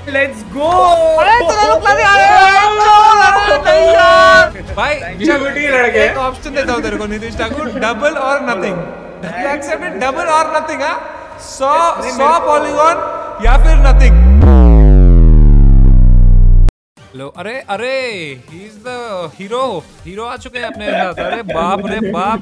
Let's go. भाई एक option देता हूँ तेरे को Nitish Thakur, double or nothing. You accepted double or nothing? हाँ, 100 पॉलीगॉन या फिर नथिंग। लो, अरे अरे ही इज द हीरो आ चुके हैं अपने साथ। अरे बाप रे बाप।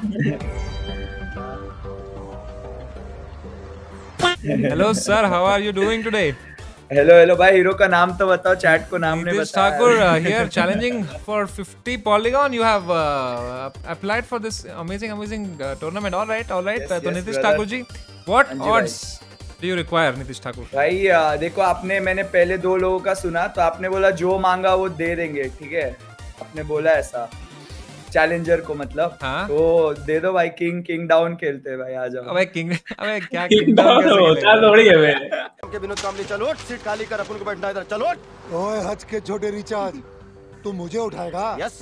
Hello sir, how are you doing today? Hello hello भाई, हीरो का नाम तो बताओ, चैट को नाम नहीं Nitish बताया। Thakur here challenging for 50 polygon. You have applied for this amazing tournament. All right. Yes, तो yes, Nitish brother. Thakur ji, what हाँ जी भाई। odds do you require, Nitish Thakur? भाई देखो, मैंने पहले 2 लोगों का सुना, तो आपने बोला जो मांगा वो दे देंगे, ठीक है? आपने बोला ऐसा चैलेंजर को, मतलब हाँ? तो दे दो भाई। किंग डाउन खेलते हैं भाई, आ जाओ। अबे क्या किंगडम कैसे खेलेगा? थोड़ी है मेरे के विनोद कामली, चलो सीट खाली कर, अपन को बैठना इधर, चलो। ओए हज के छोटे रिचार्ज, तू मुझे उठाएगा? यस।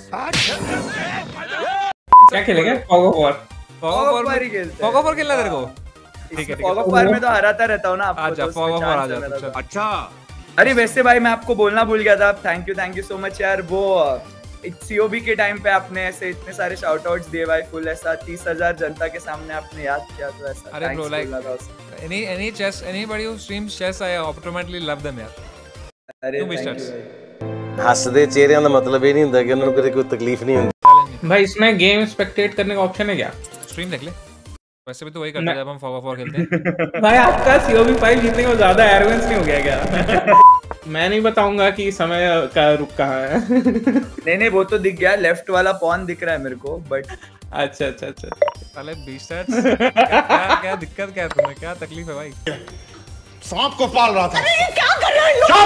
क्या खेलेंगे? Fog of war. Fog of ही खेलते हैं। फॉग ऑफ वॉर खेलना तेरे को? ठीक है। फॉग ऑफ वॉर में तो हराता रहता हूँ ना आपको, अच्छा, तो उसमें फॉग ऑफ वॉर आ chance है जा मेरा तू, तो। अच्छा, अरे वैसे भाई, मैं आपको बोलना भूल गया था। थैंक यू सो मच यार। वो सीओबी के टाइम पे आपने ऐसे इतने सारे शाउट आउट्स दिए भाई, फुल ऐसा 30,000 जनता के सामने आपने याद किया, तो ऐसा अरे thanks bro, like बोलना था उसको। anybody who streams chess, I automatically love them यार। अरे Two thank you misters। भाई। ਹੱਸਦੇ ਚਿਹਰਿਆਂ ਦਾ ਮਤਲਬ ਇਹ ਨਹੀਂ ਹੁੰਦਾ ਕਿ ਉਹਨਾਂ ਨੂੰ ਕਦੇ ਕੋਈ ਤਕਲੀਫ ਨਹੀਂ ਹੁੰਦੀ। भाई इसमें गेम स्पेक्टेट करने का ऑप्शन है क्या? स्ट्रीम देख ले। वैसे भी तो वही करते हैं जब हम फॉग ऑफ वॉर खेलते हैं। भाई आपका COB 5 जीतने को ज्यादा एरोगेंस नहीं हो गया क्या? मैं नहीं बताऊंगा कि समय का रुक कहाँ है। नहीं वो तो दिख गया, लेफ्ट वाला पॉन दिख रहा है मेरे को, बट अच्छा। साले 20 सेट्स। क्या दिक्कत क्या है तुम्हें? क्या तकलीफ है भाई? सांप को पाल रहा था। अरे ये क्या कर रहे हो?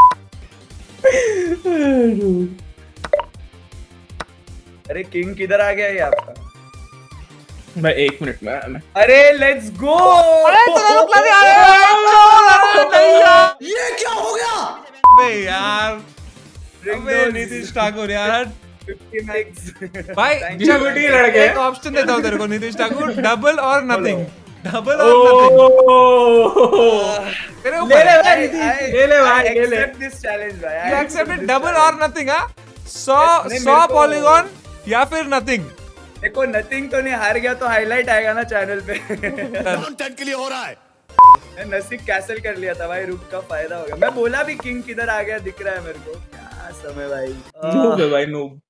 अरे किंग किधर आ गया ये आपका? भाई 1 मिनट में अरे लेट्स गो। ये क्या हो गया? अबे यार, अबे नीतीश ठाकुर यार। 50 मैक्स भाई लड़के। एक ऑप्शन देता हूँ तेरे को Nitish Thakur, double or nothing. Double or nothing. तेरे ऊपर ले है। भाई, ले ले भाई, ले ले। एक्सेप्ट दिस चैलेंज भाई। You accepted double or nothing? हाँ, 100 पॉलीगॉन या फिर नथिंग। देखो, नथिंग तो नहीं, हार गया तो हाईलाइट आएगा ना चैनल पे। कंटेंट के लिए हो रहा है। नसीब कैंसिल कर लिया था भाई, रुक का फायदा हो गया। मैं बोला भी किंग किधर आ गया, दिख रहा है मेरे को। क्या समय भाई। नूब है भाई, नूब।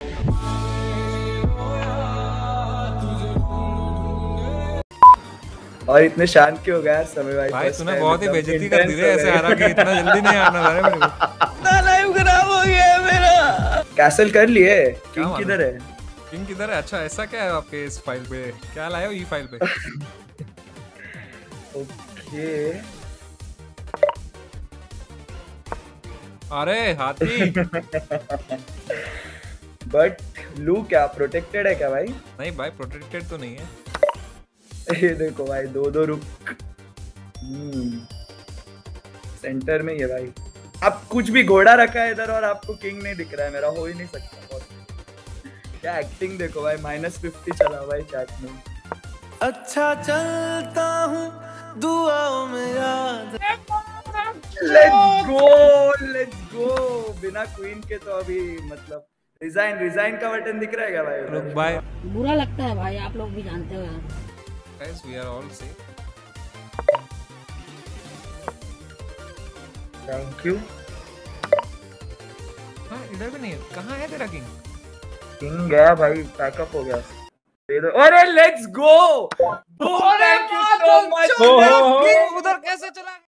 और इतने शांत क्यों हो गया यार समय भाई? भाई First तूने time बहुत ही एकदम बेइज्जती कर दी intense रे, हो ऐसे गए। हारा कि इतना जल्दी नहीं हारना था रे मेरे को। लाइव खराब हो गया मेरा। कैंसिल कर लिए। किंग मालूम? किधर है? किंग किधर है? अच्छा, ऐसा क्या है आपके इस फाइल पे? क्या लाए हो ई फाइल पे? ओके। अरे हाथी। बट लू क्या प्रोटेक्टेड है क्या भाई? नहीं भाई, प्रोटेक्टेड तो नहीं है। ये देखो भाई, 2 रुक। सेंटर में ही है भाई। आप कुछ भी घोड़ा रखा है इधर और आपको किंग नहीं दिख रहा है मेरा, हो ही नहीं सकता। बहुत क्या एक्टिंग देखो भाई। -50 चला भाई चैट में। अच्छा चलता हूँ दुआओं में याद। Let's go. बिना क्वीन के तो अभी मतलब रिजाइन का बटन दिख रहा है क्या भाई? रुक भाई। बुरा लगता है भाई, आप लोग भी जानते हो यार। Guys, we are all safe. Thank you. हाँ, इधर भी नहीं है। कहाँ है तेरा किंग? किंग गया भाई, पैकअप हो गया। दे दो। अरे let's go. Thank you so much. King उधर कैसे चला गया?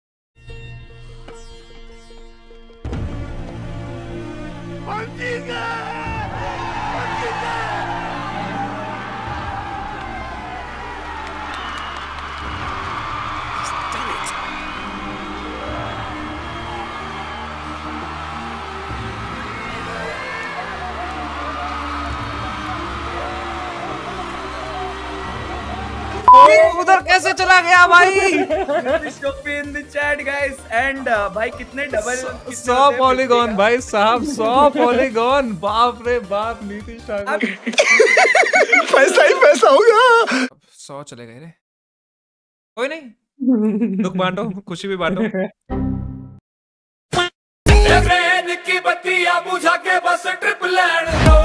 उधर कैसे चला गया भाई? In the chat guys. And भाई कितने डबल 100 पॉलीगॉन भाई साहब, 100 पॉलीगॉन। बाप रे बाप, नीतीश ठाकुर। पैसा ही पैसा होगा। 100 चले गए रे। कोई नहीं, दुख बांटो, खुशी भी बांटो। ट्रेन की बत्तियां बुझा के बस ट्रिप लैंड